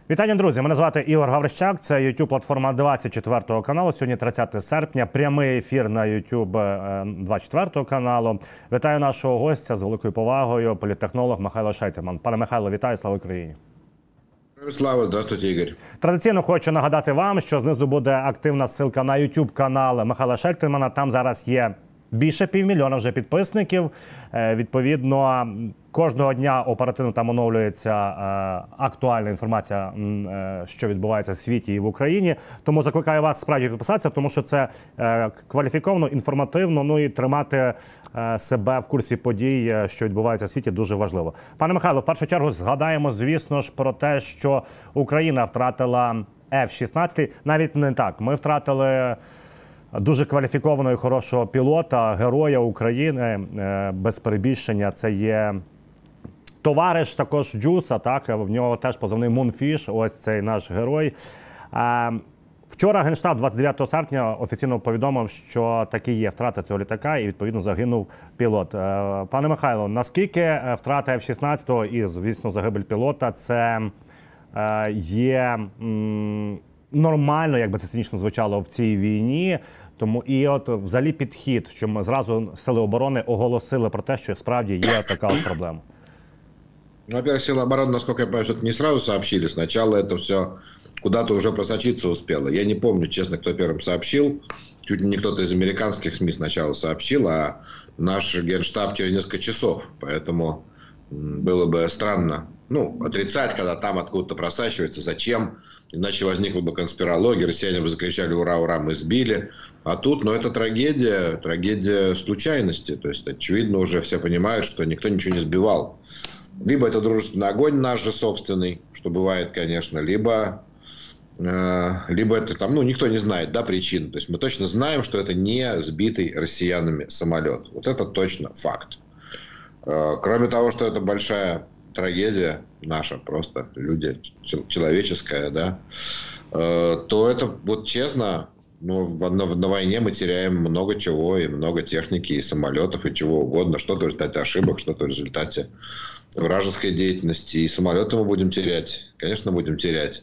Вітання, друзі! Мене звати Ігор Гаврищак, це YouTube-платформа 24 каналу. Сьогодні 30 серпня, прямий ефір на YouTube 24 каналу. Вітаю нашого гостя з великою повагою, політтехнолог Михайло Шейцеман. Пане Михайло, вітаю, слава Україні! Слава, здравствуйте, Ігор. Традиційно хочу нагадати вам, що знизу буде активна ссылка на YouTube-канал Михайла Шейцемана. Там зараз є більше 500 000 вже підписників. Відповідно, кожного дня оперативно там оновлюється актуальна інформація, що відбувається в світі і в Україні. Тому закликаю вас справді підписатися, тому що це кваліфіковано, інформативно, ну і тримати себе в курсі подій, що відбувається в світі, дуже важливо. Пане Михайло, в першу чергу згадаємо, звісно ж, про те, що Україна втратила F-16. Навіть не так. Ми втратили дуже кваліфікованого і хорошого пілота, героя України, без перебільшення. Це є товариш також Джуса, так? В нього теж позивний Moonfish, ось цей наш герой. Вчора Генштаб 29 серпня офіційно повідомив, що таки є втрата цього літака і, відповідно, загинув пілот. Пане Михайло, наскільки втрата F-16 і, звісно, загибель пілота – це є нормально, як би це цинічно звучало, в цій війні? Тому і от взагалі підхід, що ми зразу Сили оборони оголосили про те, що справді є така от проблема. Ну, во-первых, силы обороны, насколько я понимаю, что-то не сразу сообщили. Сначала это все куда-то уже просочиться успело. Я не помню, честно, кто первым сообщил. Чуть не кто-то из американских СМИ сначала сообщил, а наш Генштаб через несколько часов. Поэтому было бы странно, отрицать, когда там откуда-то просачивается. Зачем? Иначе возникла бы конспирология, россияне бы закричали: ура, ура, мы сбили. А тут, это трагедия случайности. То есть, очевидно, уже все понимают, что никто ничего не сбивал. Либо это дружественный огонь наш же собственный, что бывает, конечно, либо это там, никто не знает, причин. То есть, мы точно знаем, что это не сбитый россиянами самолет. Вот это точно факт. Кроме того, что это большая трагедия наша, просто люди, человеческая, то это, вот честно, на войне мы теряем много чего, и много техники, и самолетов, и чего угодно. Что-то в результате ошибок, что-то в результате вражеской деятельности. И самолеты мы будем терять. Конечно, будем терять.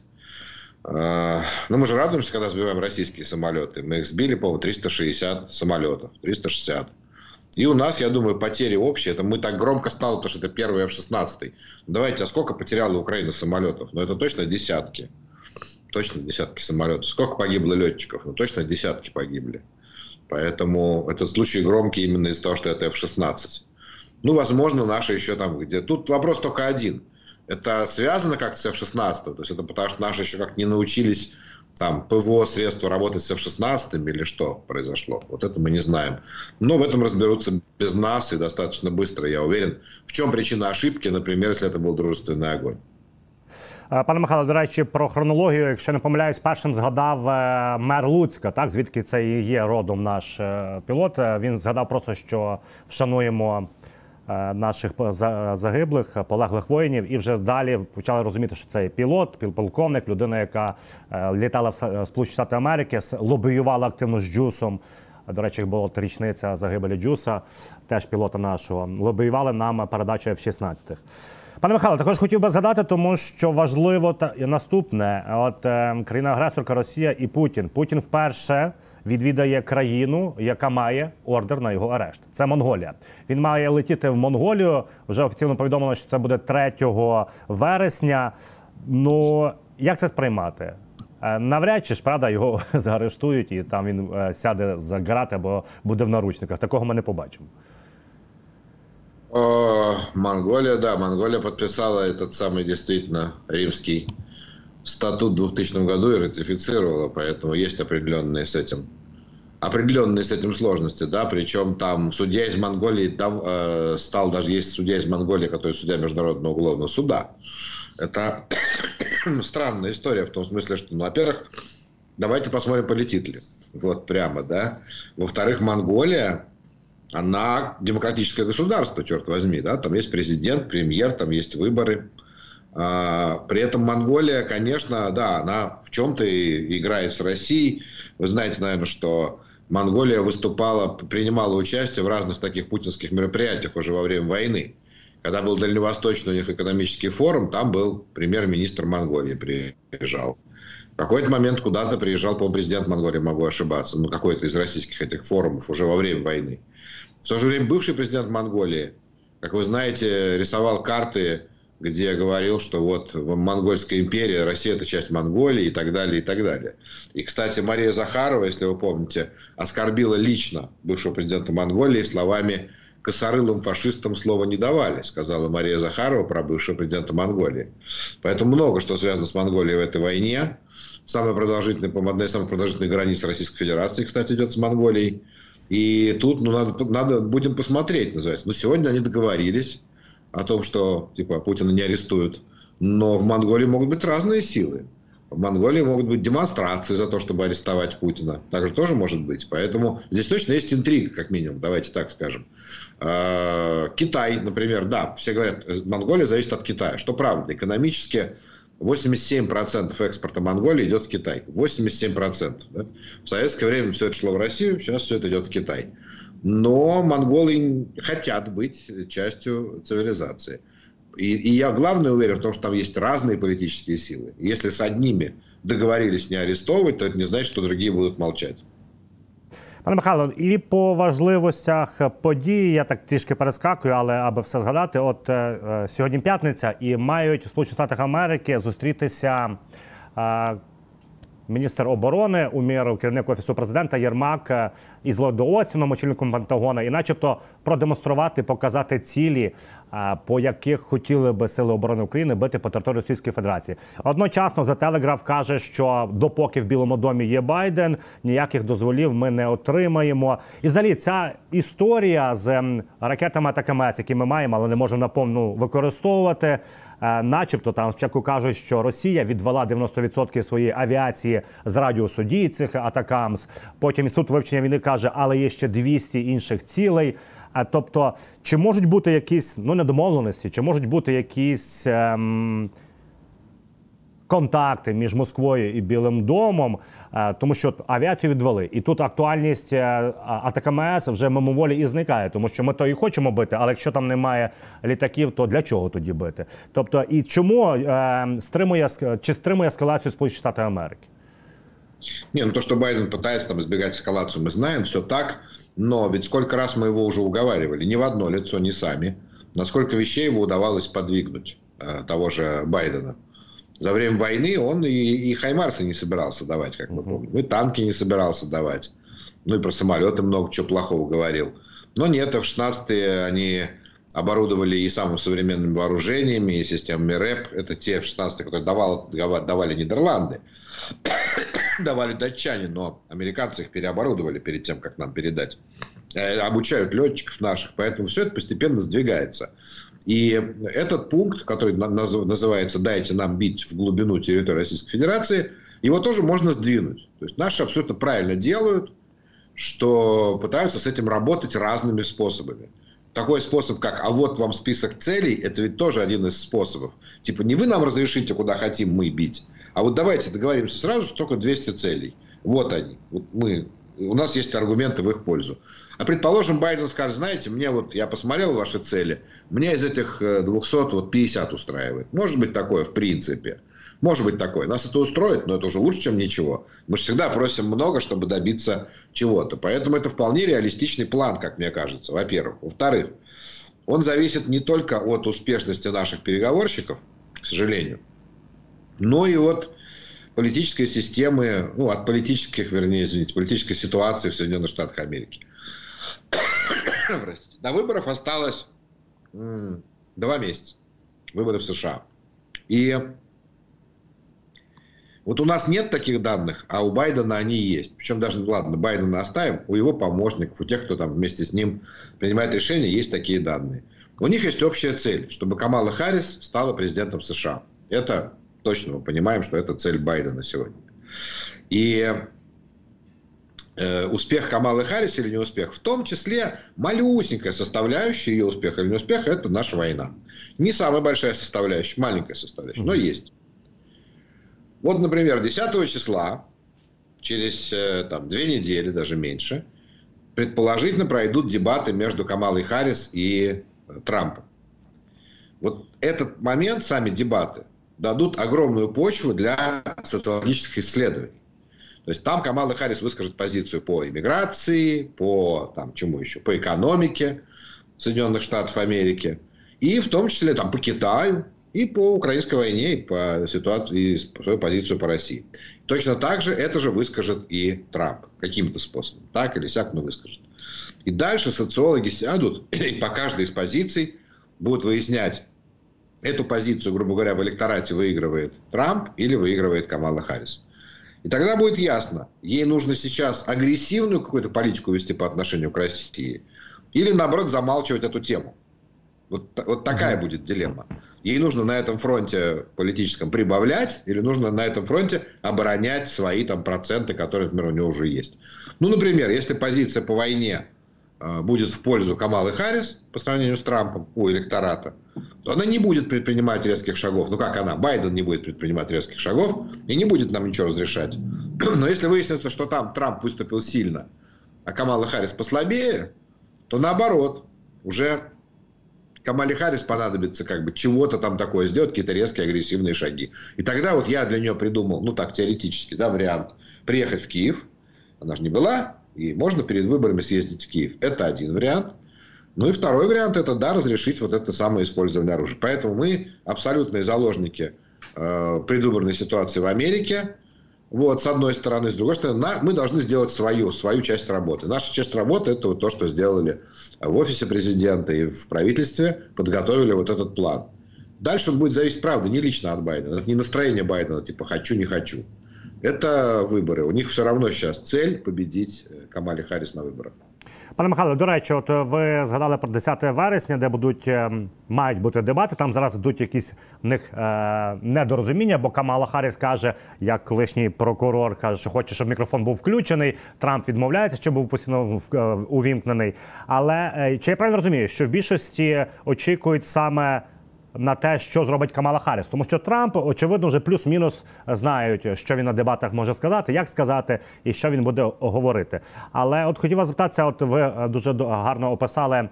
Но мы же радуемся, когда сбиваем российские самолеты. Мы их сбили, по-моему, 360 самолетов. 360. И у нас, я думаю, потери общие. Это мы так громко стало, потому что это первый F-16. Давайте, а сколько потеряла Украина самолетов? Это точно десятки. Точно десятки самолетов. Сколько погибло летчиков? Точно десятки погибли. Поэтому этот случай громкий именно из-за того, что это F-16. Возможно, наши еще там где. Тут вопрос только один. Это связано как-то с F-16? То есть, это потому что наши еще как не научились там ПВО средства работать с F-16 или что произошло? Вот это мы не знаем. Но в этом разберутся без нас и достаточно быстро, я уверен. В чем причина ошибки, например, если это был дружественный огонь? Пане Михайло, до речі, про хронологію, якщо не помиляюсь, першим згадав мер Луцька, так, звідки це і є родом наш пілот. Він згадав просто, що вшануємо наших загиблих, полеглих воїнів, і вже далі почали розуміти, що це пілот, полковник, людина, яка літала в Сполучені Штати Америки, лобіювала активно з Джусом. До речі, була річниця загибелі Джуса, теж пілота нашого. Лобіювали нам передачу F-16. Пане Михайло, також хотів би згадати, тому що важливо наступне. От країна-агресорка Росія і Путін. Путін вперше відвідає країну, яка має ордер на його арешт. Це Монголія. Він має летіти в Монголію. Вже офіційно повідомлено, що це буде 3 вересня. Як це сприймати? Навряд чи ж, правда, його заарештують і там він сяде за грати або буде в наручниках. Такого ми не побачимо. Монголия, да. Монголия подписала этот самый действительно римский статут в 2000 году и ратифицировала, поэтому есть определенные с этим сложности, причем там судья из Монголии стал, даже есть судья из Монголии, который судья Международного уголовного суда. Это странная история в том смысле, что, во-первых, давайте посмотрим, полетит ли. Вот прямо, Во-вторых, Монголия, она демократическое государство, черт возьми, там есть президент, премьер, там есть выборы. При этом Монголия, конечно, она в чем-то играет с Россией. Вы знаете, наверное, что Монголия принимала участие в разных таких путинских мероприятиях уже во время войны. Когда был дальневосточный у них экономический форум, там был премьер-министр Монголии приезжал. В какой-то момент куда-то приезжал, по-моему, президент Монголии, могу ошибаться, ну, какой-то из российских этих форумов уже во время войны. В то же время бывший президент Монголии, как вы знаете, рисовал карты, где говорил, что вот Монгольская империя, Россия – это часть Монголии и так далее, и так далее. И, кстати, Мария Захарова, если вы помните, оскорбила лично бывшего президента Монголии словами «косорылым фашистам слова не давали», сказала Мария Захарова про бывшего президента Монголии. Поэтому много что связано с Монголией в этой войне. Самая продолжительная, по-моему, одна из самых продолжительных границ Российской Федерации, кстати, идет с Монголией. И тут надо будем посмотреть, называется. Но сегодня они договорились о том, что типа Путина не арестуют. Но в Монголии могут быть разные силы. В Монголии могут быть демонстрации за то, чтобы арестовать Путина. Так же тоже может быть. Поэтому здесь точно есть интрига, как минимум. Давайте так скажем. Китай, например, да, все говорят, Монголия зависит от Китая. Что правда, экономически 87% экспорта Монголии идет в Китай. 87%. Да? В советское время все это шло в Россию, сейчас все это идет в Китай. Но монголы хотят быть частью цивилизации. И я главное уверен в том, что там есть разные политические силы. Если с одними договорились не арестовывать, то это не значит, что другие будут молчать. Пане Михайло, і по важливостях подій, я так трішки перескакую, але аби все згадати, от сьогодні п'ятниця, і мають у Сполучених Штатах Америки зустрітися міністр оборони Умєров, керівник Офісу президента Єрмак із Ллойдом Остіном, очільником Пентагона, і начебто продемонструвати, показати цілі, по яких хотіли би Сили оборони України бити по території Російської Федерації. Одночасно The Telegraph каже, що допоки в Білому домі є Байден, ніяких дозволів ми не отримаємо. І взагалі ця історія з ракетами АТАКМС, які ми маємо, але не можемо наповну використовувати, начебто там спочатку кажуть, що Росія відвела 90% своєї авіації з радіусу дії цих атакамс. Потім Інститут вивчення війни каже, але є ще 200 інших цілей. Тобто, чи можуть бути якісь недомовленості, чи можуть бути якісь контакти між Москвою і Білим домом, тому що авіацію відвели. І тут актуальність АТАКМС вже мимоволі і зникає, тому що ми то і хочемо бити, але якщо там немає літаків, то для чого тоді бити? Тобто, і чому стримує ескалацію Сполучені Штати Америки? Не, то, что Байден пытается там избегать эскалацию, мы знаем, все так. Но ведь сколько раз мы его уже уговаривали, ни в одно лицо, ни сами, насколько вещей его удавалось подвигнуть, того же Байдена. За время войны он и хаймарсы не собирался давать, как мы помним, и танки не собирался давать, ну и про самолеты много чего плохого говорил. Но нет, F-16 они оборудовали и самыми современными вооружениями, и системами РЭП. Это те F-16, которые давали Нидерланды, давали датчане, но американцы их переоборудовали перед тем, как нам передать. Обучают летчиков наших, поэтому все это постепенно сдвигается. И этот пункт, который называется «Дайте нам бить в глубину территории Российской Федерации», его тоже можно сдвинуть. То есть наши абсолютно правильно делают, что пытаются с этим работать разными способами. Такой способ, как «а вот вам список целей», это ведь тоже один из способов. Типа не вы нам разрешите, куда хотим мы бить, а вот давайте договоримся сразу, что только 200 целей. Вот они. Вот у нас есть аргументы в их пользу. А предположим, Байден скажет, знаете, я посмотрел ваши цели, мне из этих 200 50 устраивает. Может быть такое в принципе. Может быть такое. Нас это устроит, но это уже лучше, чем ничего. Мы же всегда просим много, чтобы добиться чего-то. Поэтому это вполне реалистичный план, как мне кажется, во-первых. Во-вторых, он зависит не только от успешности наших переговорщиков, к сожалению, но и от политической системы, от политической ситуации в Соединенных Штатах Америки. До выборов осталось 2 месяца. Выборы в США. И вот у нас нет таких данных, а у Байдена они есть. Причем даже, ладно, Байдена оставим, у его помощников, у тех, кто там вместе с ним принимает решения, есть такие данные. У них есть общая цель, чтобы Камала Харрис стала президентом США. Это точно мы понимаем, что это цель Байдена сегодня. И успех Камалы Харрис или не успех, в том числе малюсенькая составляющая ее успеха или не успеха, это наша война. Не самая большая составляющая, маленькая составляющая, но есть. Вот, например, 10 числа, через 2 недели, даже меньше, предположительно пройдут дебаты между Камалой Харрис и Трампом. вот этот момент, сами дебаты, дадут огромную почву для социологических исследований. То есть там Камала Харрис выскажет позицию по иммиграции, по там, чему еще, по экономике Соединенных Штатов Америки, и в том числе там, по Китаю, и по украинской войне, и по ситуации, и свою позицию по России. Точно так же это же выскажет и Трамп каким-то способом. Так или сяк, но выскажет. И дальше социологи сядут и по каждой из позиций будут выяснять, эту позицию, грубо говоря, в электорате выигрывает Трамп или выигрывает Камала Харрис. И тогда будет ясно, ей нужно сейчас агрессивную какую-то политику вести по отношению к России или, наоборот, замалчивать эту тему. Вот такая будет дилемма. Ей нужно на этом фронте политическом прибавлять или нужно на этом фронте оборонять свои там проценты, которые, например, у нее уже есть. Ну, например, если позиция по войне будет в пользу Камалы Харрис по сравнению с Трампом у электората, то она не будет предпринимать резких шагов. Ну, как она? Байден не будет предпринимать резких шагов и не будет нам ничего разрешать. Но если выяснится, что там Трамп выступил сильно, а Камала Харрис послабее, то наоборот, уже Камале Харрис понадобится как бы чего-то там такое сделать, какие-то резкие агрессивные шаги. И тогда вот я для нее придумал, ну так теоретически, да, вариант, приехать в Киев. Она же не была, и можно перед выборами съездить в Киев. Это один вариант. Ну и второй вариант, это, да, разрешить вот это самое использование оружия. Поэтому мы абсолютные заложники предвыборной ситуации в Америке. Вот, с одной стороны. С другой стороны, мы должны сделать свою часть работы. Наша часть работы – это вот то, что сделали в офисе президента и в правительстве, подготовили вот этот план. Дальше он будет зависеть, правда, не лично от Байдена. Это не настроение Байдена, типа «хочу, не хочу». Это вибори. У них все равно зараз цель победить Камалі Харріс на виборах. Пане Михайло, до речі, от ви згадали про 10 вересня, де мають бути дебати. Там зараз йдуть якісь в них недорозуміння, бо Камала Харріс каже, як колишній прокурор, каже, що хоче, щоб мікрофон був включений. Трамп відмовляється, щоб був постійно увімкнений. Але чи я правильно розумію, що в більшості очікують саме на те, що зробить Камала Харріс? Тому що Трамп, очевидно, вже плюс-мінус знають, що він на дебатах може сказати, як сказати і що він буде говорити. Але от хотів вас запитатися, от ви дуже гарно описали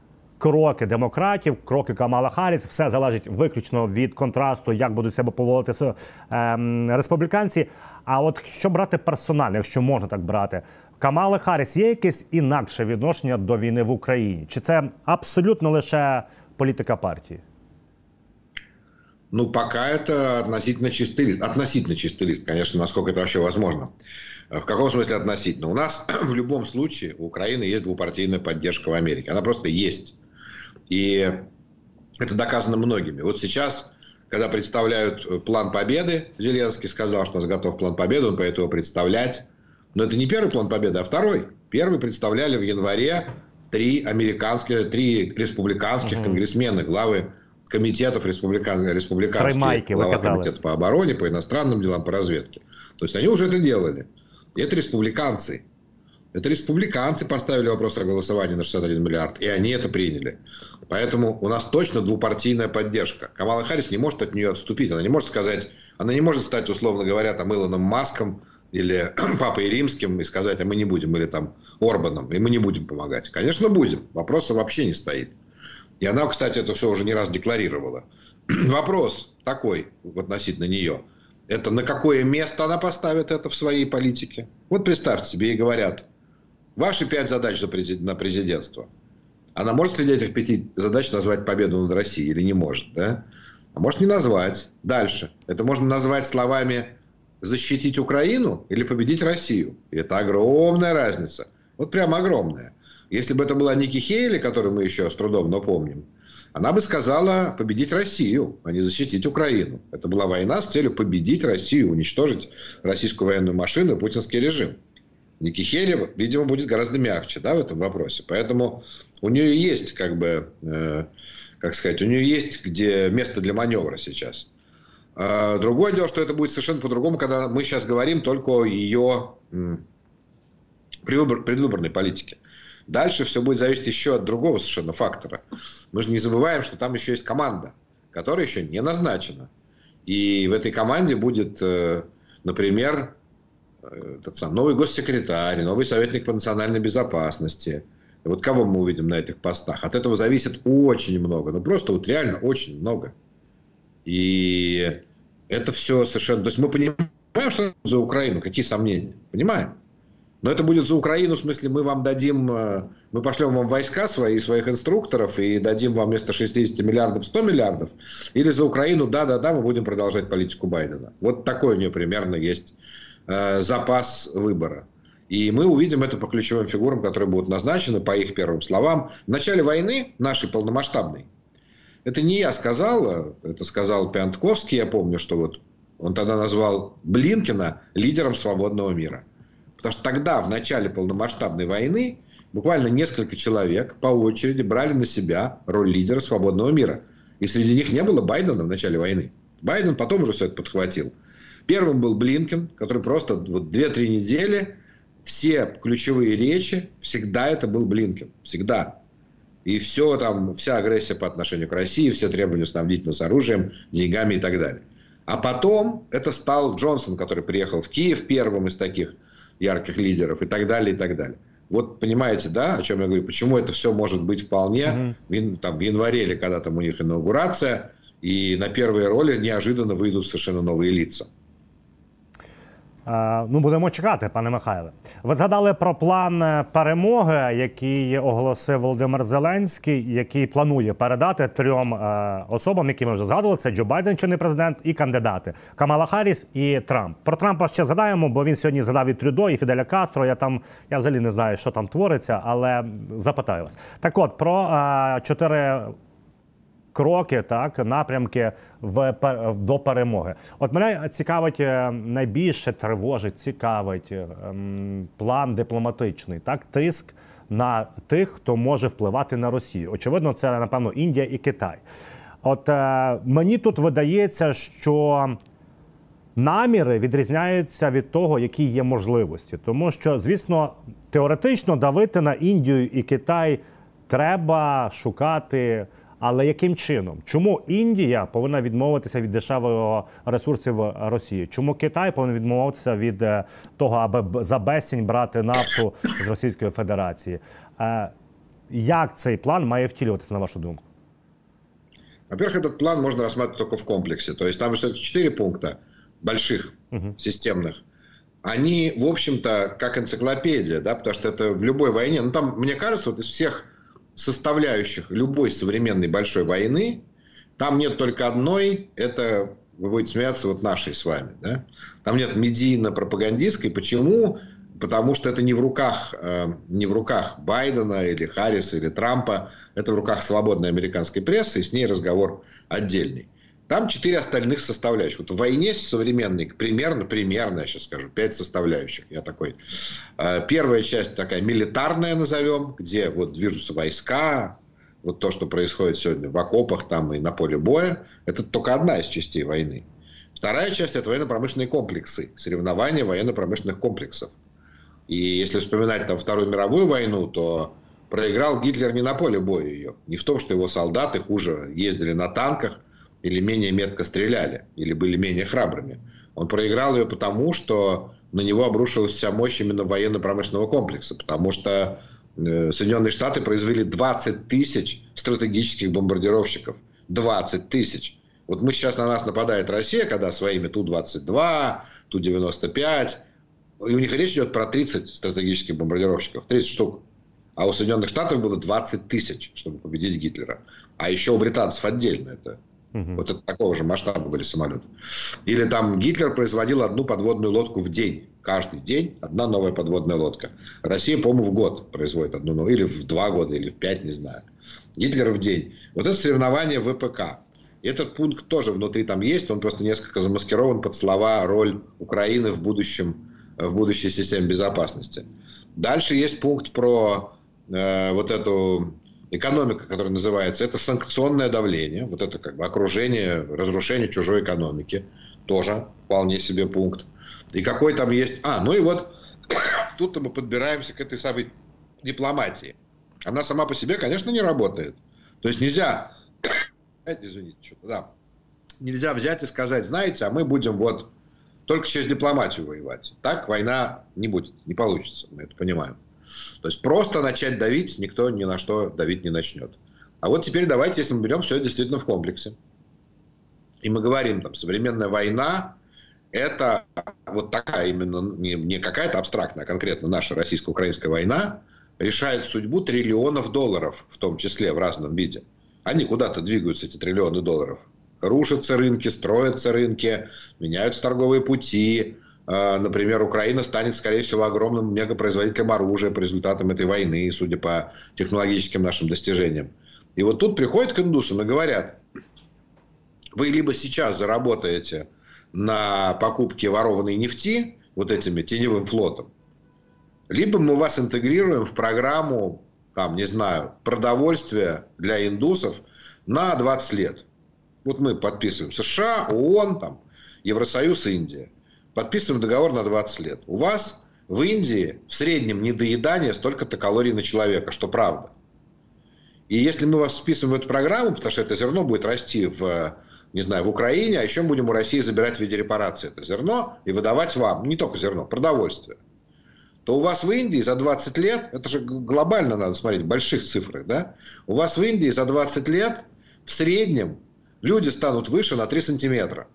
кроки демократів, кроки Камала Харріс. Все залежить виключно від контрасту, як будуть себе поводити республіканці. А от що брати персонально, якщо можна так брати? Камали Харріс є якесь інакше відношення до війни в Україні? Чи це абсолютно лише політика партії? Ну, пока это относительно чистый лист. Относительно чистый лист, конечно, насколько это вообще возможно. В каком смысле относительно? У нас в любом случае у Украины есть двупартийная поддержка в Америке. Она просто есть. И это доказано многими. Вот сейчас, когда представляют план победы, Зеленский сказал, что у нас готов план победы, он поэтому представлять. Но это не первый план победы, а второй. Первый представляли в январе три республиканских конгрессмена, главы комитетов республиканских, глава комитета по обороне, по иностранным делам, по разведке. То есть они уже это делали. И это республиканцы. Это республиканцы поставили вопрос о голосовании на 61 миллиард, и они это приняли. Поэтому у нас точно двупартийная поддержка. Камала Харрис не может от нее отступить. Она не может сказать, она не может стать, условно говоря, там Илоном Маском или Папой Римским и сказать, а мы не будем, или там Орбаном, и мы не будем помогать. Конечно, будем. Вопроса вообще не стоит. И она, кстати, это все уже не раз декларировала. Вопрос такой относительно нее. Это на какое место она поставит это в своей политике? Вот представьте себе, ей говорят, ваши 5 задач на президентство. Она может среди этих 5 задач назвать победу над Россией или не может? Да? А может не назвать. Дальше. Это можно назвать словами «защитить Украину» или «победить Россию». И это огромная разница. Вот прям огромная. Если бы это была Ники Хейли, которую мы еще с трудом напомним, она бы сказала победить Россию, а не защитить Украину. Это была война с целью победить Россию, уничтожить российскую военную машину и путинский режим. Ники Хейли, видимо, будет гораздо мягче, да, в этом вопросе. Поэтому у нее есть, как бы, как сказать, у нее есть где место для маневра сейчас. Другое дело, что это будет совершенно по-другому, когда мы сейчас говорим только о ее предвыборной политике. Дальше все будет зависеть еще от другого совершенно фактора. Мы же не забываем, что там еще есть команда, которая еще не назначена. И в этой команде будет, например, новый госсекретарь, новый советник по национальной безопасности, И вот кого мы увидим на этих постах? От этого зависит очень много. Ну, просто вот реально очень много. И это все совершенно... То есть мы понимаем, что это за Украину. Какие сомнения? Понимаем. Но это будет за Украину, в смысле, мы вам дадим... Мы пошлем вам войска свои, своих инструкторов, и дадим вам вместо 60 миллиардов 100 миллиардов. Или за Украину, да-да-да, мы будем продолжать политику Байдена. Вот такой у нее примерно есть запас выбора. И мы увидим это по ключевым фигурам, которые будут назначены, по их первым словам. В начале войны, нашей полномасштабной, это не я сказал, это сказал Пиантковский, я помню, что вот он тогда назвал Блинкена лидером свободного мира. Потому что тогда, в начале полномасштабной войны, буквально несколько человек по очереди брали на себя роль лидера свободного мира. И среди них не было Байдена в начале войны. Байден потом уже все это подхватил. Первым был Блинкен, который просто вот 2-3 недели... Все ключевые речи, всегда это был Блинкен. Всегда. И все там, вся агрессия по отношению к России, все требования снабдить нас оружием, деньгами и так далее. А потом это стал Джонсон, который приехал в Киев первым из таких ярких лидеров и так далее, и так далее. Вот понимаете, да, о чем я говорю? Почему это все может быть вполне в январе или когда там у них инаугурация, и на первые роли неожиданно выйдут совершенно новые лица. Ну, будемо чекати, пане Михайле. Ви згадали про план перемоги, який оголосив Володимир Зеленський, який планує передати 3 особам, які ми вже згадували. Це Джо Байден, чинний президент, і кандидати. Камала Харріс і Трамп. Про Трампа ще згадаємо, бо він сьогодні згадав і Трюдо, і Фіделя Кастро. Я взагалі не знаю, що там твориться, але запитаю вас. Так от, про 4 кроки, так, напрямки до перемоги. От мене цікавить, найбільше тривожить, цікавить план дипломатичний, так, тиск на тих, хто може впливати на Росію. Очевидно, це, напевно, Індія і Китай. От мені тут видається, що наміри відрізняються від того, які є можливості. Тому що, звісно, теоретично давити на Індію і Китай треба шукати. Але яким чином? Чому Індія повинна відмовитися від дешевого ресурсів Росії? Чому Китай повинен відмовитися від того, аби за безцінь брати нафту з Російської Федерації? Як цей план має втілюватися, на вашу думку? Во-первых, этот план можно рассматривать только в комплексе. То есть там все-таки 4 пункта больших, системных. Они, в общем-то, как энциклопедия, да, потому что это в любой войне. Ну, там, мне кажется, вот из всех составляющих любой современной большой войны, там нет только одной, это, вы будете смеяться, вот нашей с вами. Да? Там нет медийно-пропагандистской. Почему? Потому что это не в руках Байдена или Харриса или Трампа, это в руках свободной американской прессы, и с ней разговор отдельный. Там 4 остальных составляющих. Вот в войне современной примерно, я сейчас скажу, 5 составляющих. Я такой. Первая часть такая милитарная, назовем, где вот движутся войска, вот то, что происходит сегодня в окопах там и на поле боя, это только одна из частей войны. Вторая часть – это военно-промышленные комплексы, соревнования военно-промышленных комплексов. И если вспоминать там Вторую мировую войну, то проиграл Гитлер не на поле боя ее. Не в том, что его солдаты хуже ездили на танках, или менее метко стреляли, или были менее храбрыми. Он проиграл ее потому, что на него обрушилась вся мощь именно военно-промышленного комплекса. Потому что Соединенные Штаты произвели 20 тысяч стратегических бомбардировщиков. 20 тысяч. Вот мы сейчас на нас нападает Россия, когда своими Ту-22, Ту-95. И у них речь идет про 30 стратегических бомбардировщиков. 30 штук. А у Соединенных Штатов было 20 тысяч, чтобы победить Гитлера. А еще у британцев отдельно это. Вот это такого же масштаба были самолеты. Или там Гитлер производил одну подводную лодку в день. Каждый день одна новая подводная лодка. Россия, по-моему, в год производит одну новую. Или в 2 года, или в 5, не знаю. Гитлер в день. Вот это соревнование ВПК. И этот пункт тоже внутри там есть. Он просто несколько замаскирован под слова «роль Украины в будущей системе безопасности». Дальше есть пункт про вот эту... экономика, которая называется, это санкционное давление, вот это как бы окружение, разрушение чужой экономики, тоже вполне себе пункт. И какой там есть... ну и вот тут мы подбираемся к этой самой дипломатии. Она сама по себе, конечно, не работает. То есть нельзя... Извините, что-то, да. Нельзя взять и сказать, знаете, а мы будем только через дипломатию воевать. Так война не будет, не получится, мы это понимаем. То есть просто начать давить никто ни на что давить не начнет. А вот теперь давайте, если мы берем все действительно в комплексе. И мы говорим, там, современная война – это вот такая именно, не какая-то абстрактная, а конкретно наша российско-украинская война решает судьбу триллионов долларов, в том числе в разном виде. Они куда-то двигаются, эти триллионы долларов. Рушатся рынки, строятся рынки, меняются торговые пути. Например, Украина станет, скорее всего, огромным мегапроизводителем оружия по результатам этой войны, судя по технологическим нашим достижениям. И вот тут приходят к индусам и говорят: вы либо сейчас заработаете на покупке ворованной нефти вот этими теневым флотом, либо мы вас интегрируем в программу, там, не знаю, продовольствия для индусов на 20 лет. Вот мы подписываем США, ООН, там, Евросоюз, Индия. Подписываем договор на 20 лет. У вас в Индии в среднем недоедание столько-то калорий на человека, что правда. И если мы вас вписываем в эту программу, потому что это зерно будет расти не знаю, в Украине, а еще будем у России забирать в виде репарации это зерно и выдавать вам, не только зерно, продовольствие, то у вас в Индии за 20 лет, это же глобально надо смотреть, в больших цифрах, да? У вас в Индии за 20 лет в среднем люди станут выше на 3 сантиметра.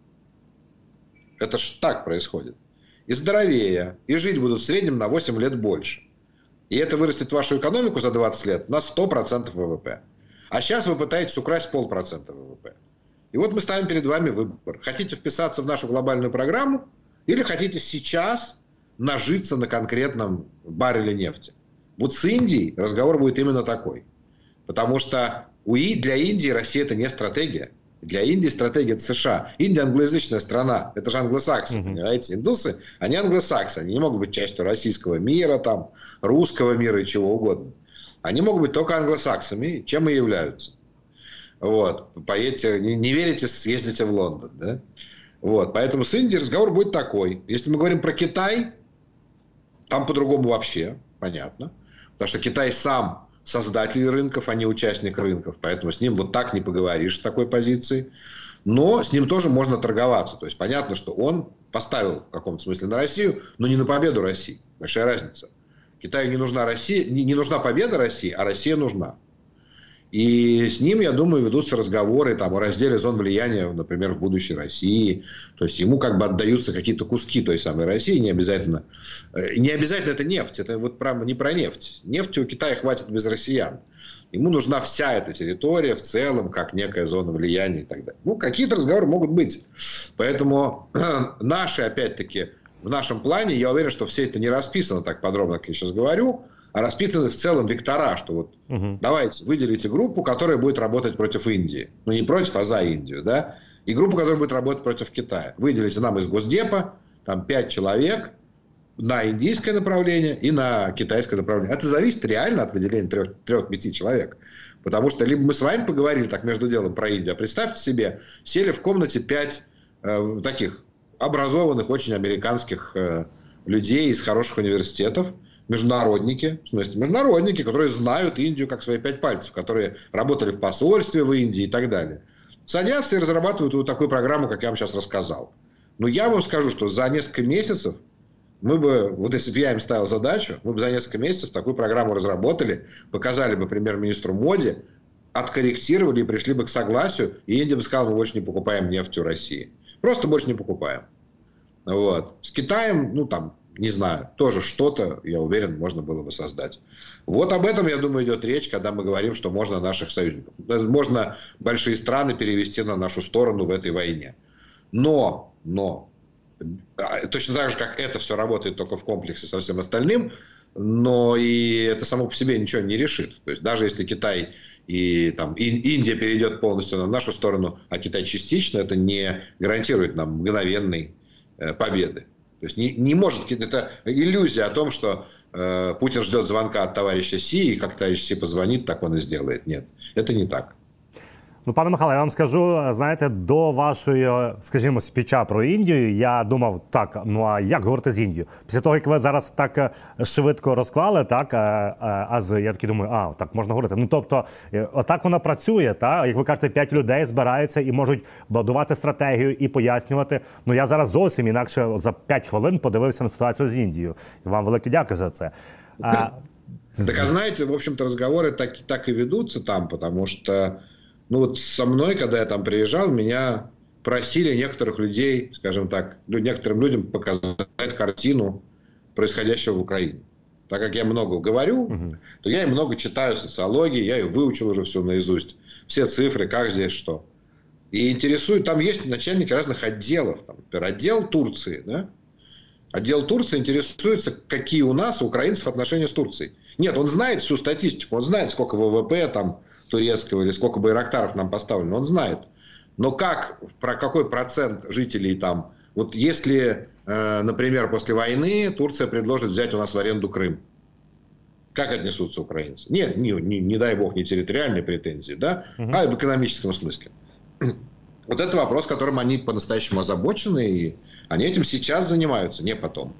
Это ж так происходит. И здоровее, и жить будут в среднем на 8 лет больше. И это вырастет вашу экономику за 20 лет на 100% ВВП. А сейчас вы пытаетесь украсть 0,5% ВВП. И вот мы ставим перед вами выбор. Хотите вписаться в нашу глобальную программу или хотите сейчас нажиться на конкретном барреле нефти? Вот с Индией разговор будет именно такой. Потому что для Индии Россия – это не стратегия. Для Индии стратегия – это США. Индия – англоязычная страна. Это же англосаксы, понимаете? Индусы, они англосаксы. Они не могут быть частью российского мира, там, русского мира и чего угодно. Они могут быть только англосаксами, чем и являются. Вот. Поедете, не верите, съездите в Лондон. Да? Вот. Поэтому с Индией разговор будет такой. Если мы говорим про Китай, там по-другому вообще, понятно. Потому что Китай сам создатель рынков, а не участник рынков. Поэтому с ним вот так не поговоришь с такой позиции. Но с ним тоже можно торговаться. То есть понятно, что он поставил в каком-то смысле на Россию, но не на победу России. Большая разница. Китаю не нужна Россия, не нужна победа России, а Россия нужна. И с ним, я думаю, ведутся разговоры там, о разделе зон влияния, например, в будущей России. То есть ему как бы отдаются какие-то куски той самой России. Не обязательно это нефть. Это вот прямо не про нефть. Нефти у Китая хватит без россиян. Ему нужна вся эта территория в целом, как некая зона влияния и так далее. Ну, какие-то разговоры могут быть. Поэтому наши, опять-таки, в нашем плане, я уверен, что все это не расписано так подробно, как я сейчас говорю, а расписаны в целом вектора, что вот давайте выделите группу, которая будет работать против Индии. Ну, не против, а за Индию, да? И группу, которая будет работать против Китая. Выделите нам из Госдепа там 5 человек на индийское направление и на китайское направление. Это зависит реально от выделения 3-5 человек. Потому что либо мы с вами поговорили так между делом про Индию, а представьте себе, сели в комнате 5 таких образованных, очень американских людей из хороших университетов, международники, в смысле международники, которые знают Индию как свои 5 пальцев, которые работали в посольстве в Индии и так далее. Садятся и разрабатывают вот такую программу, как я вам сейчас рассказал. Но я вам скажу, что за несколько месяцев мы бы, вот если бы я им ставил задачу, мы бы за несколько месяцев такую программу разработали, показали бы премьер-министру Моди, откорректировали и пришли бы к согласию, и Индия бы сказала: мы больше не покупаем нефть у России. Просто больше не покупаем. Вот. С Китаем, ну там, не знаю, тоже что-то, я уверен, можно было бы создать. Вот об этом, я думаю, идет речь, когда мы говорим, что можно наших союзников, можно большие страны перевести на нашу сторону в этой войне. Но, точно так же, как это все работает только в комплексе со всем остальным, но и это само по себе ничего не решит. То есть даже если Китай и там, Индия перейдет полностью на нашу сторону, а Китай частично, это не гарантирует нам мгновенной победы. То есть не может, это иллюзия о том, что Путин ждет звонка от товарища Си, и как товарищ Си позвонит, так он и сделает. Нет, это не так. Ну, пане Михайле, я вам скажу, знаєте, до вашої, скажімо, спіча про Індію, я думав, так, ну а як говорити з Індією? Після того, як ви зараз так швидко розклали, так, я такий думаю, так можна говорити. Ну, тобто, отак вона працює, так? Як ви кажете, 5 людей збираються і можуть будувати стратегію і пояснювати. Ну, я зараз зовсім інакше за 5 хвилин подивився на ситуацію з Індією. І вам велике дякую за це. Так, а знаете, в общем-то, разговоры так и ведутся там, потому что, ну вот со мной, когда я там приезжал, меня просили некоторых людей, скажем так, некоторым людям показать картину происходящего в Украине. Так как я много говорю, то я и много читаю социологии, я ее выучил уже все наизусть, все цифры, как здесь что. И интересует, там есть начальники разных отделов, там, например, отдел Турции, да? Отдел Турции интересуется, какие у нас, у украинцев, отношения с Турцией. Нет, он знает всю статистику, он знает, сколько ВВП там турецкого или сколько байрактаров нам поставлено, он знает. Но про какой процент жителей там, вот если, например, после войны Турция предложит взять у нас в аренду Крым, как отнесутся украинцы? Нет, не дай бог, не территориальные претензии, да, а в экономическом смысле. Вот это вопрос, которым они по-настоящему озабочены, и они этим сейчас занимаются, не потом.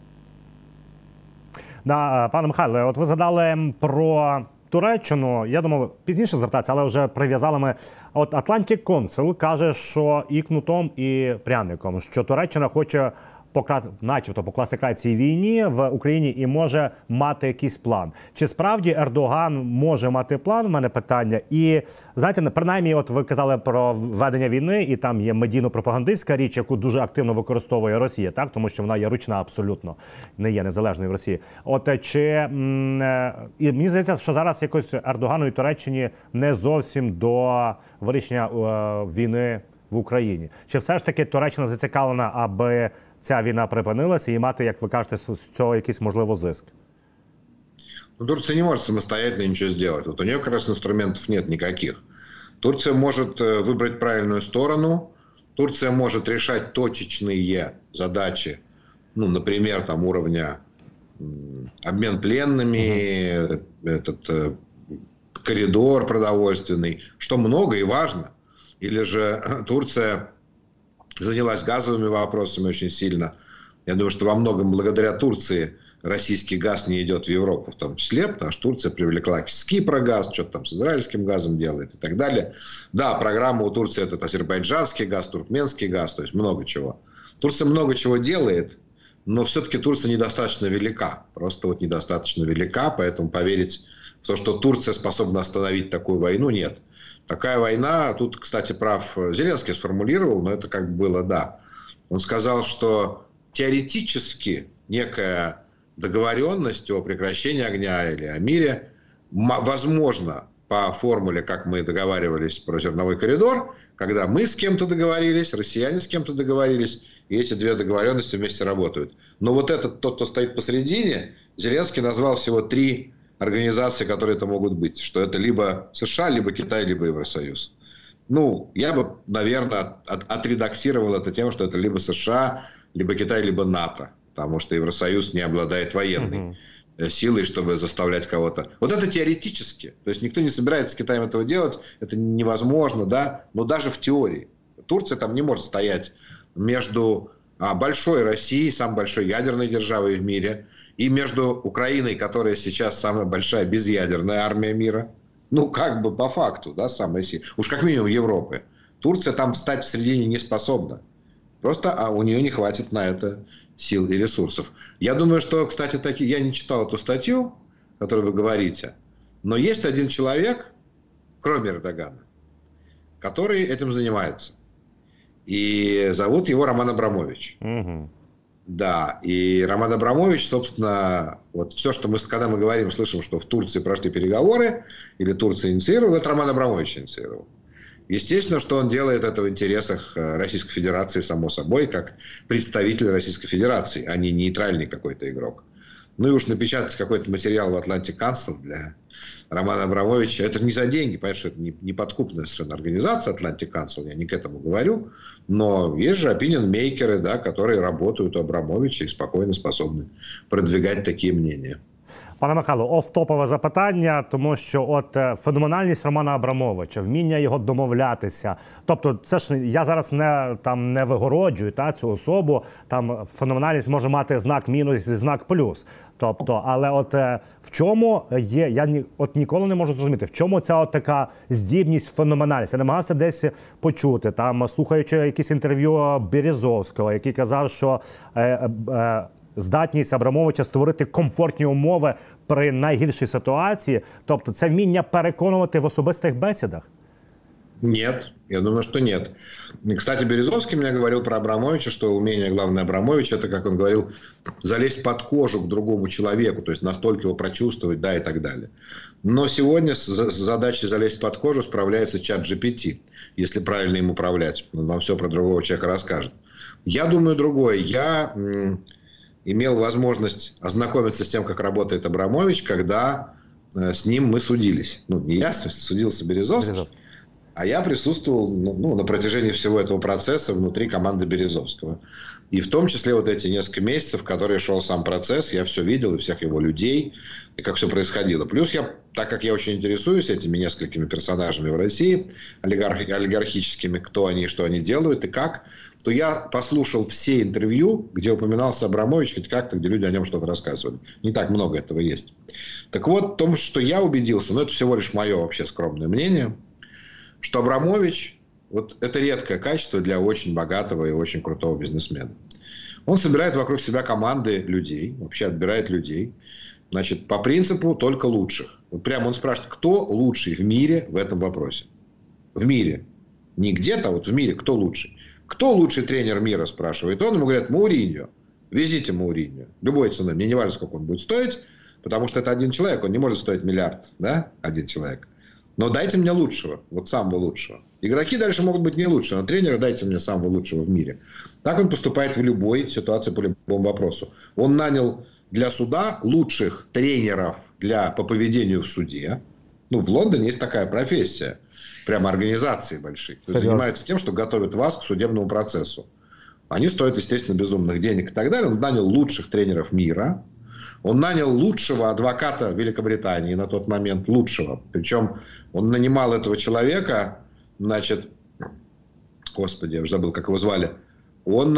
Да, пане Михайле, от ви згадали про Туреччину. Я думав пізніше звертатися, але вже прив'язали ми. От Atlantic Council каже, що і кнутом, і пряником, що Туреччина хоче начебто покласти край цій війні в Україні і може мати якийсь план. Чи справді Ердоган може мати план? У мене питання. І, знаєте, принаймні, от ви казали про ведення війни, і там є медійно-пропагандистська річ, яку дуже активно використовує Росія, так? Тому що вона є ручна абсолютно, не є незалежною в Росії. От і мені здається, що зараз якось Ердогану і Туреччині не зовсім до вирішення війни в Україні. Чи все ж таки Туреччина зацікавлена, аби ця війна припинилася і мати, як ви кажете, з цього якийсь, можливо, зиск? Ну, Турция не может самостоятельно ничего сделать. Вот у нее как раз инструментов нет никаких. Турция может выбрать правильную сторону. Турция может решать точечные задачи. Ну, например, там уровня обмен пленными, этот коридор продовольственный, что много и важно. Или же Турция занялась газовыми вопросами очень сильно. Я думаю, что во многом благодаря Турции российский газ не идет в Европу в том числе, потому что Турция привлекла с Кипра газ, что-то там с израильским газом делает и так далее. Да, программа у Турции это азербайджанский газ, туркменский газ, то есть много чего. Турция много чего делает, но все-таки Турция недостаточно велика. Просто вот недостаточно велика, поэтому поверить в то, что Турция способна остановить такую войну, нет. Такая война, тут, кстати, прав Зеленский сформулировал, но это как бы было, да. Он сказал, что теоретически некая договоренность о прекращении огня или о мире возможно по формуле, как мы договаривались про зерновой коридор, когда мы с кем-то договорились, россияне с кем-то договорились, и эти две договоренности вместе работают. Но вот этот, тот, кто стоит посередине, Зеленский назвал всего 3 организации, которые это могут быть. Что это либо США, либо Китай, либо Евросоюз. Ну, я бы, наверное, отредактировал это тем, что это либо США, либо Китай, либо НАТО. Потому что Евросоюз не обладает военной силой, чтобы заставлять кого-то. Вот это теоретически. То есть никто не собирается с Китаем этого делать. Это невозможно, да. Но даже в теории. Турция там не может стоять между большой Россией, самой большой ядерной державой в мире, и между Украиной, которая сейчас самая большая безъядерная армия мира, ну, как бы по факту, да, самая сильная, уж как минимум Европы. Турция там встать в середине не способна. Просто у нее не хватит на это сил и ресурсов. Я думаю, что, кстати, я не читал эту статью, о которой вы говорите, но есть один человек, кроме Эрдогана, который этим занимается. И зовут его Роман Абрамович. Да, и Роман Абрамович, собственно, вот все, что когда мы говорим, слышим, что в Турции прошли переговоры, или Турция инициировала, это Роман Абрамович инициировал. Естественно, что он делает это в интересах Российской Федерации, само собой, как представитель Российской Федерации, а не нейтральный какой-то игрок. Ну и уж напечатать какой-то материал в Atlantic Council для Романа Абрамовича, это не за деньги, понятно, что это не подкупная совершенно организация Atlantic Council, я не к этому говорю, но есть же opinion-мейкеры, да, которые работают у Абрамовича и спокойно способны продвигать такие мнения. Пане Михайло, офтопове запитання, тому що от феноменальність Романа Абрамовича, вміння його домовлятися. Тобто, це ж я зараз не вигороджую цю особу, там феноменальність може мати знак мінус і знак плюс. Тобто, але от в чому є, я от ніколи не можу зрозуміти, в чому ця от така здібність, феноменальність. Я намагався десь почути, там, слухаючи якісь інтерв'ю Березовського, який казав, що здатність Абрамовича створити комфортні умови при найгіршій ситуації? Тобто це вміння переконувати в особистих бесідах? Нет, я думаю, что нет. Кстати, Березовский мне говорил про Абрамовича, что умение главное Абрамовича, это, как он говорил, залезть под кожу к другому человеку, то есть настолько его прочувствовать, да, и так далее. Но сегодня с задачей залезть под кожу справляется чат GPT, если правильно им управлять. Он вам все про другого человека расскажет. Я думаю другое. Я имел возможность ознакомиться с тем, как работает Абрамович, когда с ним мы судились. Ну, не я, судился Березовский. А я присутствовал на протяжении всего этого процесса внутри команды Березовского. И в том числе вот эти несколько месяцев, в которые шел сам процесс, я все видел, и всех его людей, и как все происходило. Плюс так как я очень интересуюсь этими несколькими персонажами в России, олигархическими, кто они, что они делают и как, то я послушал все интервью, где упоминался Абрамович хоть как-то, где люди о нем что-то рассказывали. Не так много этого есть. Так вот, в том, что я убедился, это всего лишь мое вообще скромное мнение, что Абрамович, вот это редкое качество для очень богатого и очень крутого бизнесмена. Он собирает вокруг себя команды людей, вообще отбирает людей, значит, по принципу только лучших. Вот прямо он спрашивает, кто лучший в мире в этом вопросе. В мире. Не где-то, а вот в мире кто лучший. Кто лучший тренер мира, спрашивает он. Ему говорят, Мауриньо. Везите Мауриньо. Любой ценой. Мне не важно, сколько он будет стоить, потому что это один человек. Он не может стоить миллиард, да, один человек. Но дайте мне лучшего, вот самого лучшего. Игроки дальше могут быть не лучше, но тренера дайте мне самого лучшего в мире. Так он поступает в любой ситуации по любому вопросу. Он нанял для суда лучших тренеров по поведению в суде. Ну, в Лондоне есть такая профессия, прямо организации большие, которые занимаются тем, что готовят вас к судебному процессу. Они стоят, естественно, безумных денег и так далее. Он нанял лучших тренеров мира. Он нанял лучшего адвоката Великобритании на тот момент, лучшего. Причем он нанимал этого человека, значит, господи, я уже забыл, как его звали. Он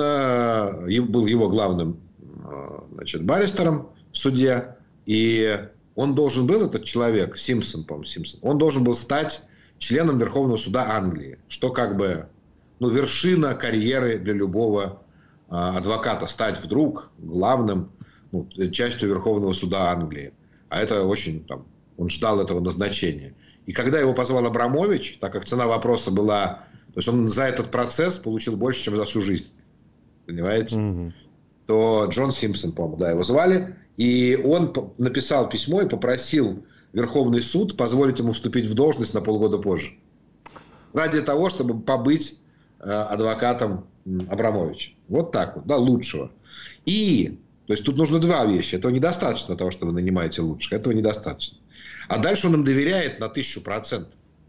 был его главным, значит, баристером в суде. И он должен был, этот человек, Симпсон, по-моему, Симпсон, он должен был стать членом Верховного суда Англии. Что как бы, вершина карьеры для любого адвоката. Стать вдруг главным, частью Верховного суда Англии. А это очень, он ждал этого назначения. И когда его позвал Абрамович, так как цена вопроса была... То есть он за этот процесс получил больше, чем за всю жизнь. Понимаете? Mm-hmm. То Джон Симпсон, по-моему, да, его звали. И он написал письмо и попросил Верховный суд позволить ему вступить в должность на полгода позже. Ради того, чтобы побыть адвокатом Абрамовича. Вот так вот, да, лучшего. И... То есть тут нужно два вещи. Этого недостаточно того, что вы нанимаете лучших. Этого недостаточно. А дальше он им доверяет на 1000%.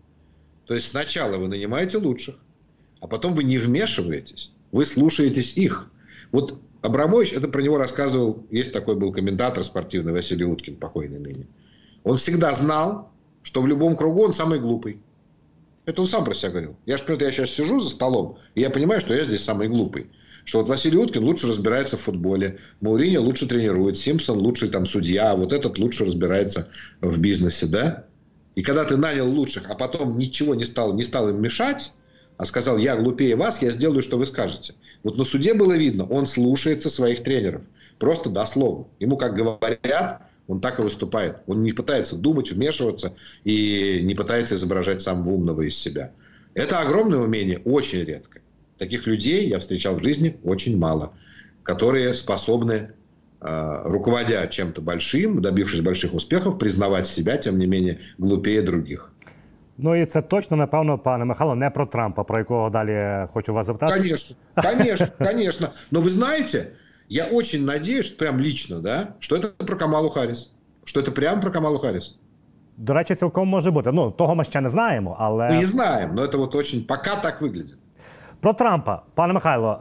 То есть сначала вы нанимаете лучших, а потом вы не вмешиваетесь. Вы слушаетесь их. Вот Абрамович, это про него рассказывал, есть такой был комментатор спортивный Василий Уткин, покойный ныне. Он всегда знал, что в любом кругу он самый глупый. Это он сам про себя говорил. Я сейчас сижу за столом, и я понимаю, что я здесь самый глупый. Что вот Василий Уткин лучше разбирается в футболе, Мауриньо лучше тренирует, Симпсон лучший судья, а вот этот лучше разбирается в бизнесе, да? И когда ты нанял лучших, а потом ничего не стал им мешать, а сказал, я глупее вас, я сделаю, что вы скажете. Вот на суде было видно, он слушается своих тренеров. Просто дословно. Ему как говорят, он так и выступает. Он не пытается думать, вмешиваться и не пытается изображать самого умного из себя. Это огромное умение, очень редко. Таких людей я встречал в жизни очень мало, которые способны, руководя чем-то большим, добившись больших успехов, признавать себя, тем не менее, глупее других. Ну і це точно, напевно, пане Михайло, не про Трампа, про якого далі хочу вас запитати. Конечно. Но вы знаете, я очень надеюсь, прям лично, да, что это про Камалу Харрис. Что это прямо про Камалу Харрис. До речі, цілком може бути. Того ми ще не знаємо, але... Мы не знаем, но это вот очень, пока так выглядит. Про Трампа, пане Михайло,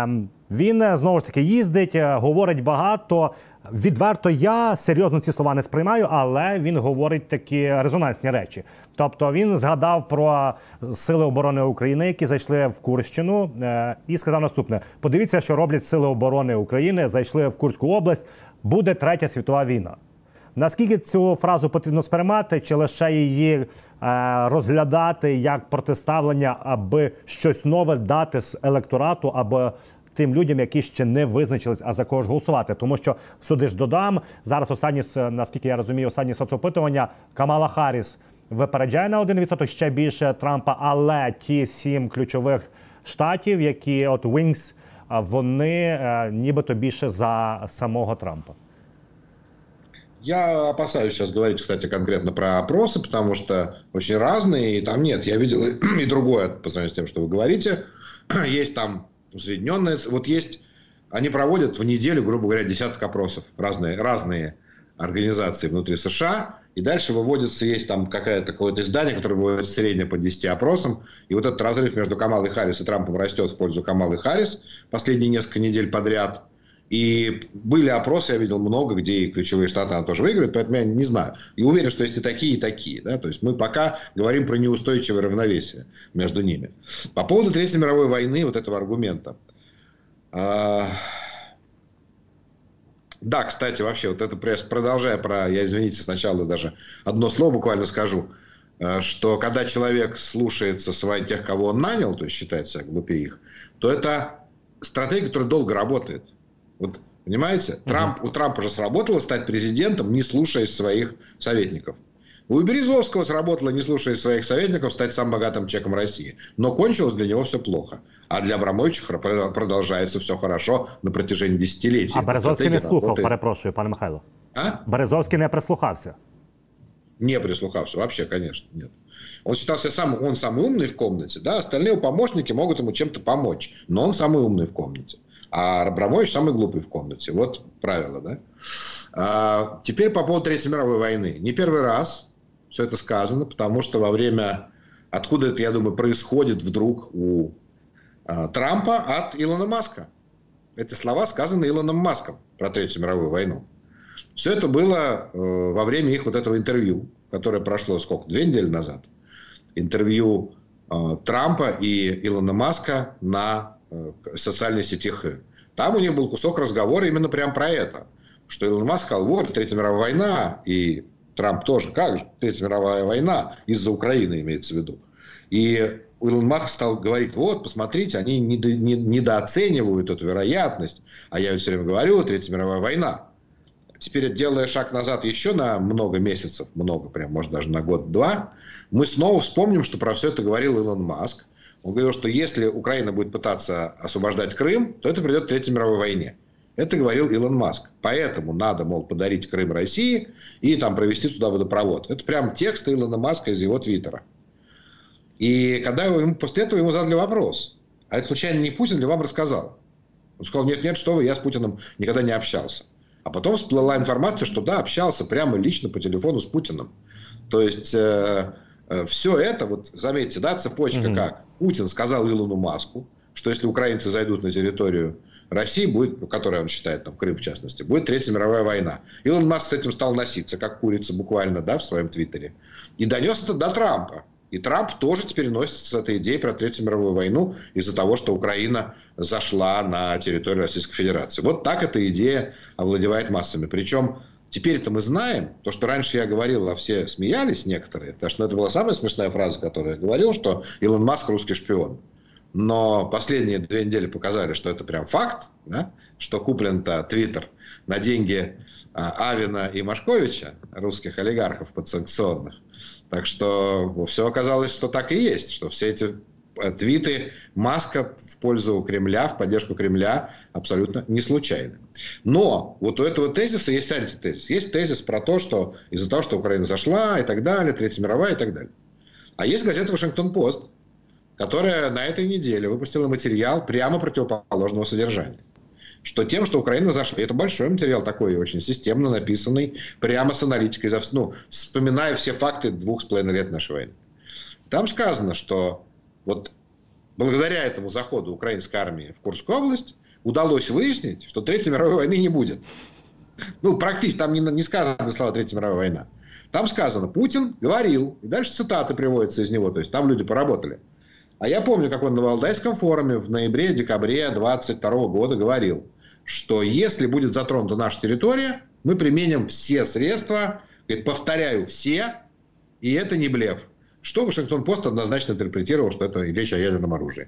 він, знову ж таки, їздить, говорить багато. Відверто я серйозно ці слова не сприймаю, але він говорить такі резонансні речі. Тобто він згадав про Сили оборони України, які зайшли в Курщину, і сказав наступне. Подивіться, що роблять Сили оборони України, зайшли в Курську область, буде Третя світова війна. Наскільки цю фразу потрібно сприймати, чи лише її розглядати як протиставлення, аби щось нове дати з електорату, аби тим людям, які ще не визначились, а за кого ж голосувати. Тому що, сюди ж додам, зараз останні, наскільки я розумію, останні соцопитування, Камала Харріс випереджає на 1%, ще більше Трампа, але ті 7 ключових штатів, які от Wings, вони нібито більше за самого Трампа. Я опасаюсь сейчас говорить, кстати, конкретно про опросы, потому что очень разные, и там нет. Я видел и другое по сравнению с тем, что вы говорите. Есть там усредненные, вот есть, они проводят в неделю, грубо говоря, десяток опросов, разные организации внутри США, и дальше выводится, есть там какое-то издание, которое выводит среднее по 10 опросам, и вот этот разрыв между Камалой Харрис и Трампом растет в пользу Камалы Харрис последние несколько недель подряд. И были опросы, я видел много, где и ключевые штаты она тоже выигрывает, поэтому я не знаю. И уверен, что есть и такие. Да? То есть мы пока говорим про неустойчивое равновесие между ними. По поводу Третьей мировой войны, вот этого аргумента. Да, кстати, вообще, вот это продолжая я, извините, сначала даже одно слово буквально скажу, что когда человек слушается тех, кого он нанял, то есть считает себя глупее их, то это стратегия, которая долго работает. Вот, понимаете? У Трампа же сработало стать президентом, не слушаясь своих советников. У Березовского сработало, не слушаясь своих советников, стать самым богатым человеком России. Но кончилось для него все плохо. А для Абрамовича продолжается все хорошо на протяжении десятилетий. А Березовський не слухав, перепрошую, пане Михайло. А? Березовський не прислухався. Не прислухался, вообще, конечно, нет. Он считался он самый умный в комнате, да, остальные помощники могут ему чем-то помочь, но он самый умный в комнате. А Абрамович самый глупый в комнате. Вот правило, да? Теперь по поводу Третьей мировой войны. Не первый раз все это сказано, потому что во время... Откуда это, я думаю, происходит вдруг у Трампа? От Илона Маска. Эти слова сказаны Илоном Маском про Третью мировую войну. Все это было во время их вот этого интервью, которое прошло, 2 недели назад. Интервью Трампа и Илона Маска на социальной сети Х. Там у них был кусок разговора именно прям про это. Что Илон Маск сказал, вот, Третья мировая война, и Трамп тоже, как же, Третья мировая война, из-за Украины имеется в виду. И Илон Маск стал говорить, вот, посмотрите, они недооценивают эту вероятность. А я ведь все время говорю, Третья мировая война. Теперь, делая шаг назад еще на много месяцев, прям, может, даже на год-два, мы снова вспомним, что про все это говорил Илон Маск. Он говорил, что если Украина будет пытаться освобождать Крым, то это придет к Третьей мировой войне. Это говорил Илон Маск. Поэтому надо, мол, подарить Крым России и там провести туда водопровод. Это прям текст Илона Маска из его твиттера. И когда после этого ему задали вопрос, а это случайно не Путин ли вам рассказал? Он сказал, нет, что вы, я с Путиным никогда не общался. А потом всплыла информация, что да, общался прямо лично по телефону с Путиным. То есть... все это, вот заметьте, да, цепочка как. Путин сказал Илону Маску, что если украинцы зайдут на территорию России, будет, которая он считает, там, Крым в частности, будет Третья мировая война. Илон Маск с этим стал носиться, как курица буквально, да, в своем твиттере. И донес это до Трампа. И Трамп тоже теперь носится с этой идеей про Третью мировую войну из-за того, что Украина зашла на территорию Российской Федерации. Вот так эта идея овладевает массами. Причем теперь-то мы знаем, то, что раньше я говорил, а все смеялись некоторые, потому что это была самая смешная фраза, которую я говорил, что Илон Маск русский шпион. Но последние 2 недели показали, что это прям факт, да? Что куплен-то Твиттер на деньги Авина и Машковича, русских олигархов подсанкционных. Так что все оказалось, что так и есть, что все эти твиты Маска в пользу Кремля, в поддержку Кремля абсолютно не случайны. Но вот у этого тезиса есть антитезис. Есть тезис про то, что из-за того, что Украина зашла и так далее, Третья мировая и так далее. А есть газета «Вашингтон-Пост», которая на этой неделе выпустила материал прямо противоположного содержания. Что тем, что Украина зашла... Это большой материал такой, очень системно написанный, прямо с аналитикой, вспоминая все факты 2,5 лет нашей войны. Там сказано, что вот благодаря этому заходу украинской армии в Курскую область удалось выяснить, что Третьей мировой войны не будет. Практически там не сказано слова «Третья мировая война». Там сказано, Путин говорил, и дальше цитаты приводятся из него, то есть там люди поработали. А я помню, как он на Валдайском форуме в ноябре-декабре 2022 года говорил, что если будет затронута наша территория, мы применим все средства, говорит, повторяю, все, и это не блеф. Что Вашингтон-Пост однозначно интерпретировал, что это речь о ядерном оружии.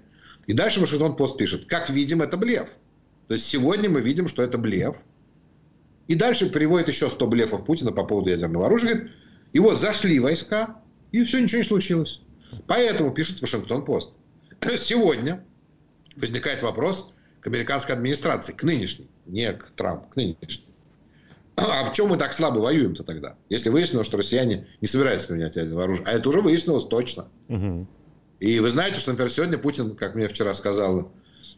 И дальше Вашингтон-Пост пишет, как видим, это блеф. То есть сегодня мы видим, что это блеф. И дальше приводит еще 100 блефов Путина по поводу ядерного оружия. Говорит, и вот зашли войска, и все, ничего не случилось. Поэтому, пишет Вашингтон-Пост, сегодня возникает вопрос к американской администрации, к нынешней, не к Трампу, к нынешней. А в чем мы так слабо воюем-то тогда? Если выяснилось, что россияне не собираются применять ядерное оружие. А это уже выяснилось точно. Угу. И вы знаете, что, например, сегодня Путин, как мне вчера сказал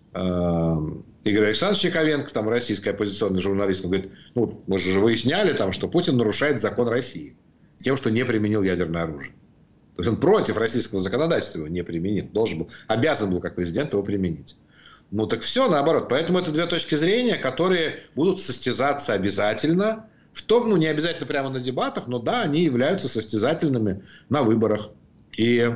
Игорь Александрович Яковенко, там российский оппозиционный журналист, он говорит, ну, мы же выясняли, там, что Путин нарушает закон России тем, что не применил ядерное оружие. То есть он против российского законодательства его не применил. Должен был, обязан был, как президент, его применить. Ну так все наоборот. Поэтому это две точки зрения, которые будут состязаться обязательно. В том, ну не обязательно прямо на дебатах, но да, они являются состязательными на выборах. И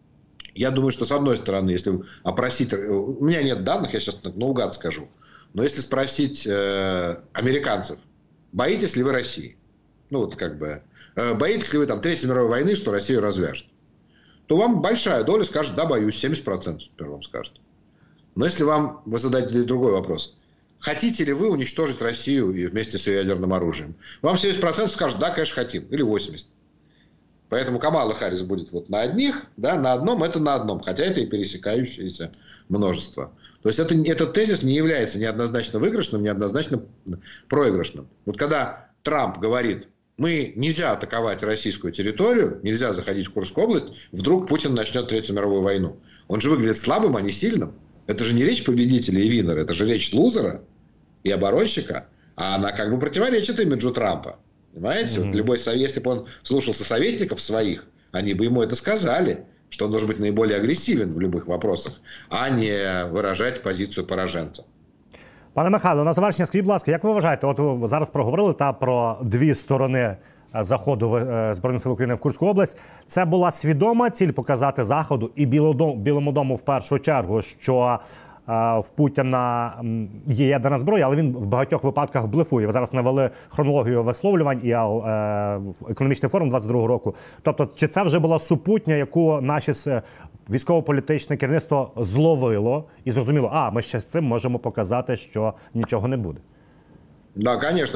я думаю, что с одной стороны, если опросить... У меня нет данных, я сейчас наугад скажу. Но если спросить американцев, боитесь ли вы России? Ну вот как бы... Боитесь ли вы там Третьей мировой войны, что Россию развяжет? То вам большая доля скажет, да, боюсь, 70%, например, вам скажет. Но если вы зададите другой вопрос. Хотите ли вы уничтожить Россию вместе с ее ядерным оружием? Вам 70% скажут, да, конечно, хотим. Или 80%. Поэтому Камала Харрис будет вот на одних, да, на одном, это на одном. Хотя это и пересекающееся множество. То есть этот тезис не является неоднозначно выигрышным, неоднозначно проигрышным. Вот когда Трамп говорит, нельзя атаковать российскую территорию, нельзя заходить в Курскую область, вдруг Путин начнет Третью мировую войну. Он же выглядит слабым, а не сильным. Это же не речь победителя и виннера, это же речь лузера и оборонщика. А она как бы противоречит имиджу Трампа. Понимаете? Вот если бы он слушался советников своих, они бы ему это сказали, что он должен быть наиболее агрессивен в любых вопросах, а не выражать позицію пораженця. Пане Михайло, на завершення скажіть, будь ласка, як ви вважаєте, от ви зараз проговорили про дві сторони заходу Збройних сил України в Курську область. Це була свідома ціль показати Заходу і Білому дому в першу чергу, що в Путіна є ядерна зброя, але він в багатьох випадках блефує. Ви зараз навели хронологію висловлювань і економічний форум 22-го року. Тобто, чи це вже була супутня, яку наше військово-політичне керівництво зловило і зрозуміло, ми ще з цим можемо показати, що нічого не буде? Да, конечно,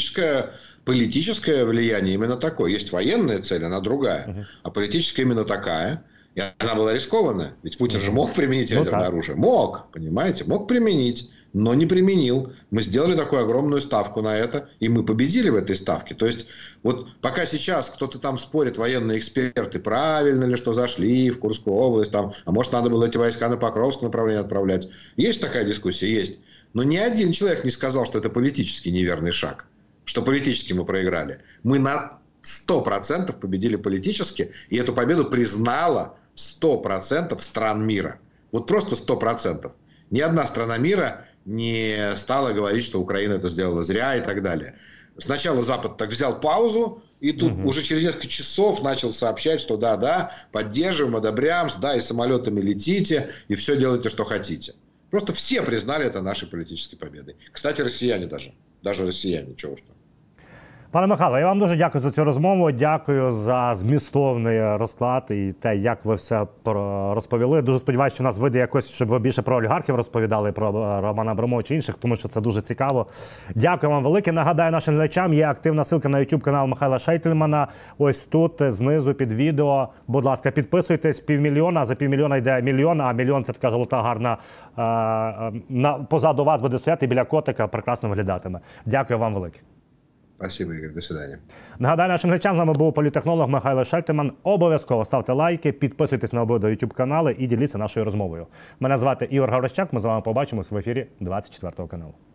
политическое влияние именно такое. Есть военная цель, она другая. А политическая именно такая. И она была рискованная. Ведь Путин же мог применить ядерное оружие. Мог, понимаете, мог применить, но не применил. Мы сделали такую огромную ставку на это, и мы победили в этой ставке. То есть, вот пока сейчас кто-то там спорит, военные эксперты, правильно ли, что зашли в Курскую область, там, а может, надо было эти войска на Покровское направление отправлять. Есть такая дискуссия? Есть. Но ни один человек не сказал, что это политически неверный шаг, что политически мы проиграли. Мы на 100% победили политически, и эту победу признала 100% стран мира. Вот просто 100%. Ни одна страна мира не стала говорить, что Украина это сделала зря и так далее. Сначала Запад так взял паузу, и тут уже через несколько часов начал сообщать, что да, поддерживаем, одобряем, да, и самолетами летите, и все делайте, что хотите. Просто все признали это нашей политической победой. Кстати, россияне даже россияне, чего уж там. Пане Михайло, я вам дуже дякую за цю розмову, дякую за змістовний розклад і те, як ви все розповіли. Дуже сподіваюся, що у нас вийде якось, щоб ви більше про олігархів розповідали, про Романа Абрамовича і інших, тому що це дуже цікаво. Дякую вам велике. Нагадаю нашим глядачам, є активна ссылка на YouTube канал Михайла Шейтельмана. Ось тут, знизу під відео. Будь ласка, підписуйтесь, 500 000, а за 500 000 йде 1 000 000, а 1 000 000 – це така золота гарна, позаду вас буде стояти, біля котика, прекрасно виглядатиме. Дякую вам велике. Спасибо, Игорь. До свидания. Нагадаю нашим глядачам, з нами був політтехнолог Михайло Шейтельман. Обов'язково ставте лайки, підписуйтесь на обидва YouTube-канали і діліться нашою розмовою. Мене звати Ігор Гаврищак. Ми з вами побачимось в ефірі 24 каналу.